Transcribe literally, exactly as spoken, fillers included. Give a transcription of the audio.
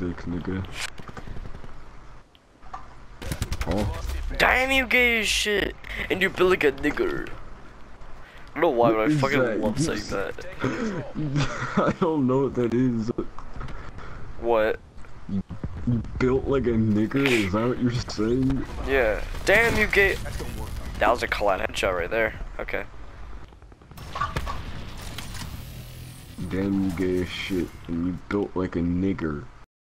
dick, nigga. Oh. Damn, you gay as shit, and you build like a nigger. I don't know why, but I fucking that? love saying that. I don't know what that is. What? You, you built like a nigger? Is that what you're saying? Yeah. Damn, you gay. That was a collide headshot right there. Okay. Damn, you gay as shit, and you built like a nigger.